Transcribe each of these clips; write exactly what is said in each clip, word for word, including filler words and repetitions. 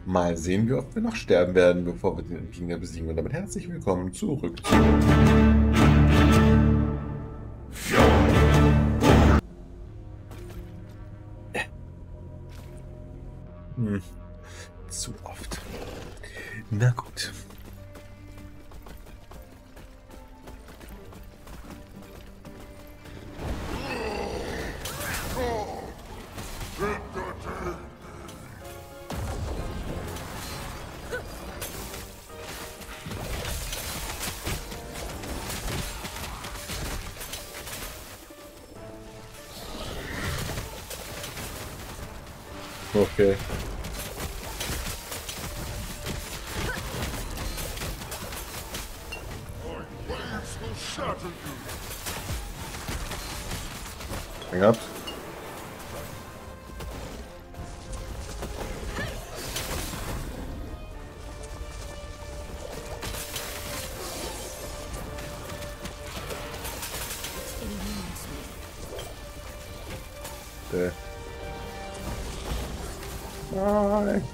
Mal sehen, wie oft wir noch sterben werden, bevor wir den Gegner besiegen. Und damit herzlich willkommen zurück zu... Hm, zu oft. Na gut. Okay. Hang up. Der. Nein.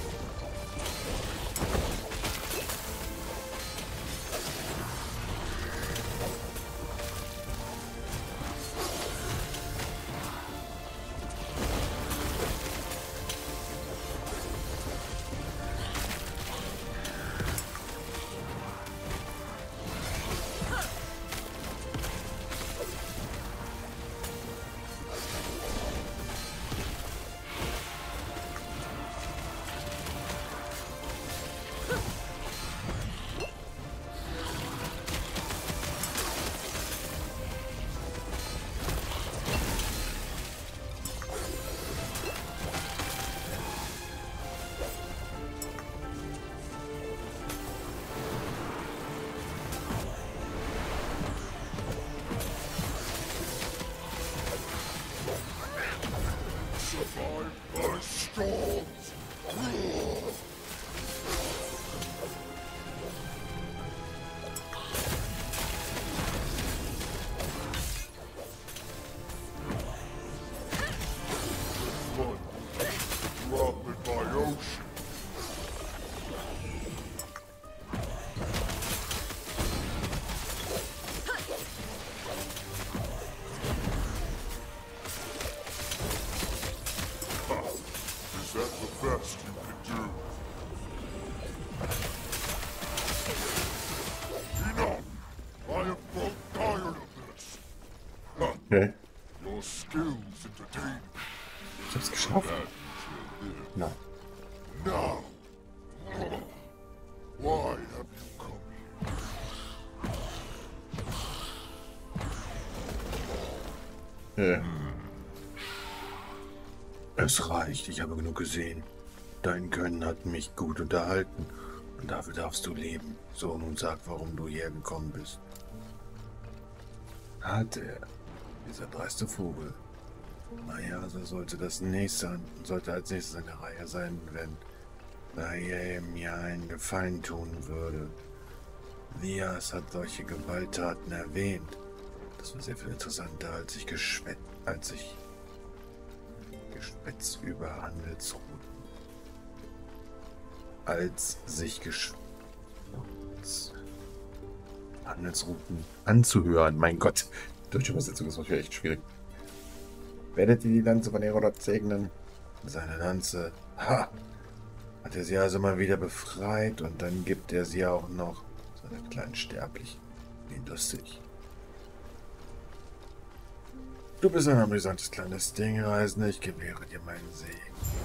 Okay. Ich hab's geschafft. Nein. Now, why have you come? Ja. Es reicht, ich habe genug gesehen. Dein Können hat mich gut unterhalten. Und dafür darfst du leben. So, nun sag, warum du hierher gekommen bist. Hat er. Dieser dreiste Vogel. Mayasa sollte das nächste, sollte als nächstes eine Reihe sein, wenn er mir einen Gefallen tun würde. Lias hat solche Gewalttaten erwähnt. Das war sehr viel interessanter, als ich geschwätzt, als ich Geschwätz über Handelsrouten. Als sich Geschwätz Handelsrouten anzuhören. Mein Gott, deutsche Übersetzung ist natürlich echt schwierig. Werdet ihr die Lanze von Herodot segnen? Seine Lanze. Ha! Hat er sie also mal wieder befreit und dann gibt er sie auch noch seiner kleinen Sterblichen. Wie lustig. Du bist ein amüsantes kleines Ding, Reisende. Ich gewähre dir meinen Segen.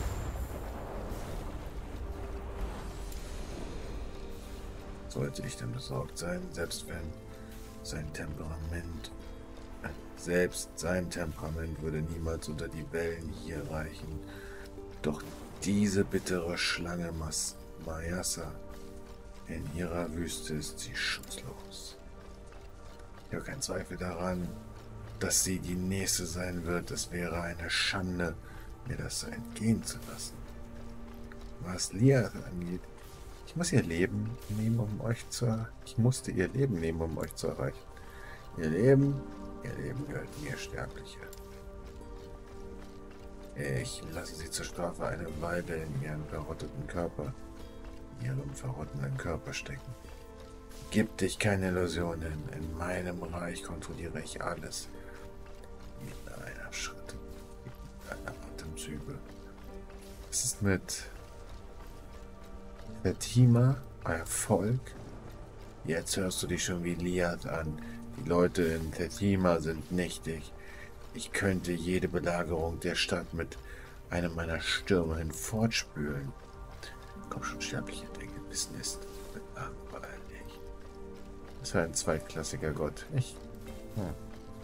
Sollte ich denn besorgt sein, selbst wenn sein Temperament, selbst sein Temperament würde niemals unter die Wellen hier reichen. Doch diese bittere Schlange Mas Mayasa, in ihrer Wüste ist sie schutzlos. Ich habe keinen Zweifel daran, dass sie die nächste sein wird. Es wäre eine Schande, mir das so entgehen zu lassen. Was Lias angeht, ich muss ihr Leben nehmen, um euch zu erreichen. Ich musste ihr Leben nehmen, um euch zu erreichen. Ihr Leben, ihr Leben gehört mir, Sterbliche. Ich lasse sie zur Strafe eine Weile in ihren verrotteten Körper, in ihrem verrotteten Körper stecken. Gib dich keine Illusionen. In meinem Reich kontrolliere ich alles. Mit einer Schritt, mit einer Atemzüge. Es ist mit Fatima, euer Volk. Jetzt hörst du dich schon wie Liat an. Die Leute in Fatima sind nichtig. Ich könnte jede Belagerung der Stadt mit einem meiner Stürme hinfortspülen. Komm schon, sterbliche Dinge, Wissen ist langweilig. Das war ein zweitklassiger Gott. Ich. Hm.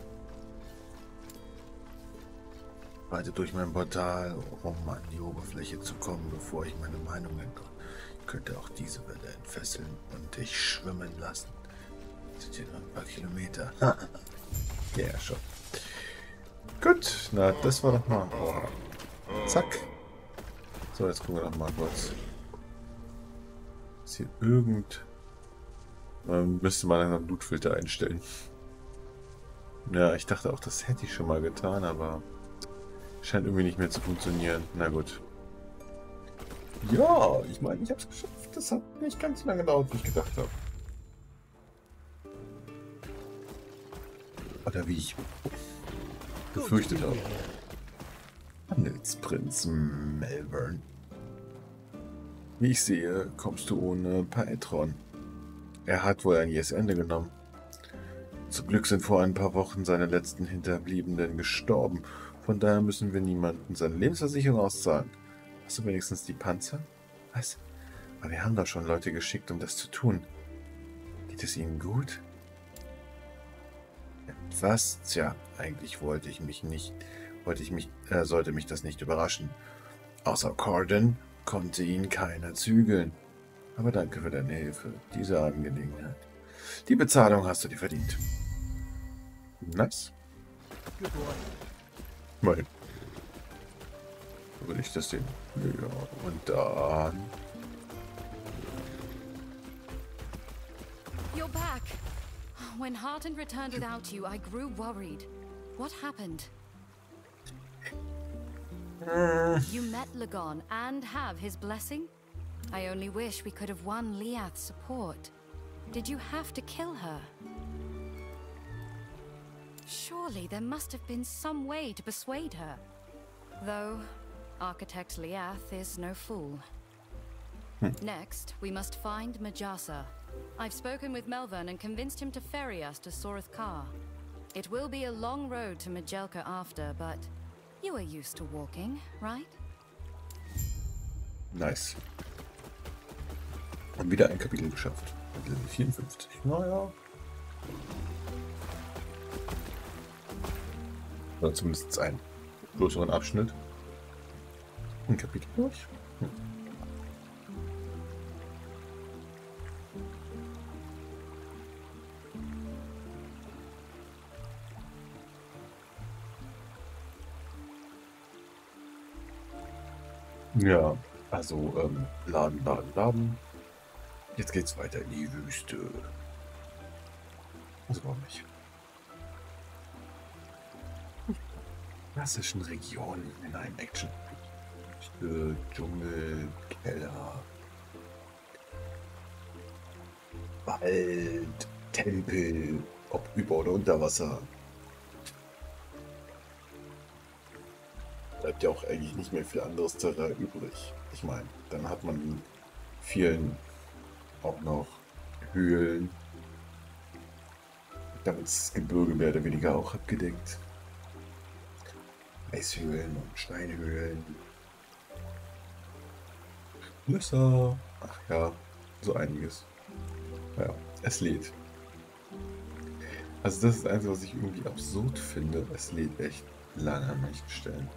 Weite durch mein Portal, um an die Oberfläche zu kommen, bevor ich meine Meinung ändere. Ich könnte auch diese Welle entfesseln und dich schwimmen lassen. Das sind hier nur ein paar Kilometer. Ja, schon. Gut, na, das war doch mal. Oh. Zack. So, jetzt gucken wir noch mal kurz. Ist hier irgend. Man müsste mal einen Blutfilter einstellen. Ja, ich dachte auch, das hätte ich schon mal getan, aber scheint irgendwie nicht mehr zu funktionieren. Na gut. Ja, ich meine, ich habe es geschafft. Das hat nicht ganz so lange gedauert, wie ich gedacht habe. Oder wie ich befürchtet habe. Handelsprinz Melbourne. Wie ich sehe, kommst du ohne Paetron. Er hat wohl ein jähes Ende genommen. Zum Glück sind vor ein paar Wochen seine letzten Hinterbliebenen gestorben. Von daher müssen wir niemanden seine Lebensversicherung auszahlen. Hast du wenigstens die Panzer? Was? Aber wir haben doch schon Leute geschickt, um das zu tun. Geht es ihnen gut? Was? Tja, eigentlich wollte ich mich nicht, wollte ich mich, äh, sollte mich das nicht überraschen. Außer Corden konnte ihn keiner zügeln. Aber danke für deine Hilfe, diese Angelegenheit. Die Bezahlung hast du dir verdient. Nice. Mein. Wo will ich das sehen? Ja, und dann. You're back. When Hearten returned without you, I grew worried. What happened? You met Lagon and have his blessing? I only wish we could have won Liath's support. Did you have to kill her? Surely there must have been some way to persuade her. Though, Architect Liath is no fool. Next, we must find Majasa. I've spoken with Melvern and convinced him to ferry us to Soreth Kar. It will be a long road to Majelka after, but you are used to walking, right? Nice. Und wieder ein Kapitel geschafft. Level vierundfünfzig. Naja. Oder zumindest einen größeren Abschnitt. Ein Kapitel durch. Hm. Ja, also ähm, laden, laden, laden. Jetzt geht's weiter in die Wüste. Also warum nicht? Klassischen Regionen in einem Action. Wüste, Dschungel, Keller, Wald, Tempel, ob über oder unter Wasser. Bleibt ja auch eigentlich nicht mehr viel anderes Terrain übrig. Ich meine, dann hat man in vielen auch noch Höhlen. Damit ist das Gebirge mehr oder weniger auch abgedeckt. Eishöhlen und Steinhöhlen. Flüsse. Ach ja, so einiges. Ja, es lädt. Also das ist eins, was ich irgendwie absurd finde. Es lädt echt lange an manchen Stellen.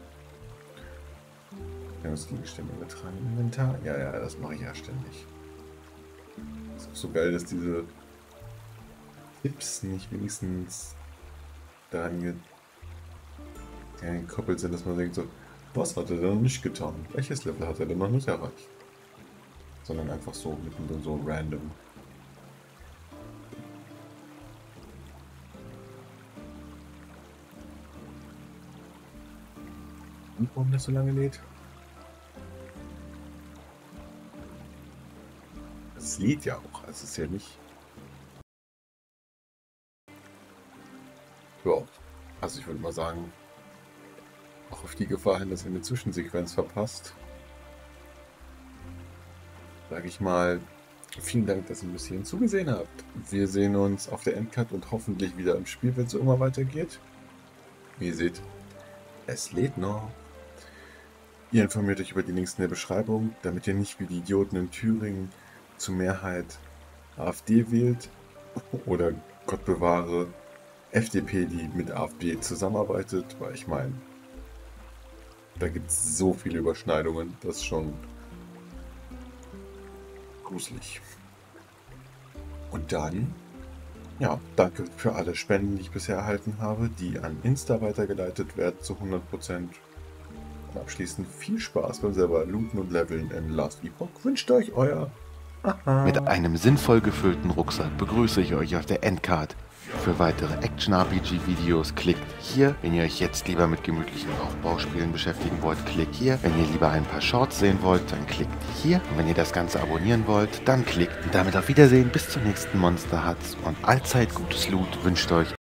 Gegenstände übertragen im Inventar. Ja, ja, das mache ich ja ständig. Ist auch so geil, dass diese Tipps nicht wenigstens daran gekoppelt sind, dass man denkt so, was hat er denn noch nicht getan? Welches Level hat er denn noch nicht erreicht? Sondern einfach so mittendrin so random. Grund, warum das so lange lädt? Es lädt ja auch, also es ist ja nicht... Ja, also ich würde mal sagen, auch auf die Gefahr hin, dass ihr eine Zwischensequenz verpasst, sage ich mal, vielen Dank, dass ihr bis hierhin zugesehen habt. Wir sehen uns auf der Endcut und hoffentlich wieder im Spiel, wenn es so immer weitergeht. Wie ihr seht, es lädt noch. Ihr informiert euch über die Links in der Beschreibung, damit ihr nicht wie die Idioten in Thüringen zur Mehrheit AfD wählt oder, Gott bewahre, F D P, die mit AfD zusammenarbeitet, weil ich meine, da gibt es so viele Überschneidungen, das ist schon gruselig. Und dann, ja, danke für alle Spenden, die ich bisher erhalten habe, die an Insta weitergeleitet werden zu hundert Prozent. Und abschließend viel Spaß beim selber Looten und Leveln in Last Epoch. Wünscht euch euer... Aha. Mit einem sinnvoll gefüllten Rucksack begrüße ich euch auf der Endcard. Für weitere Action-R P G-Videos klickt hier. Wenn ihr euch jetzt lieber mit gemütlichen Aufbauspielen beschäftigen wollt, klickt hier. Wenn ihr lieber ein paar Shorts sehen wollt, dann klickt hier. Und wenn ihr das Ganze abonnieren wollt, dann klickt. Und damit auf Wiedersehen, bis zum nächsten Monster Hutz und allzeit gutes Loot wünscht euch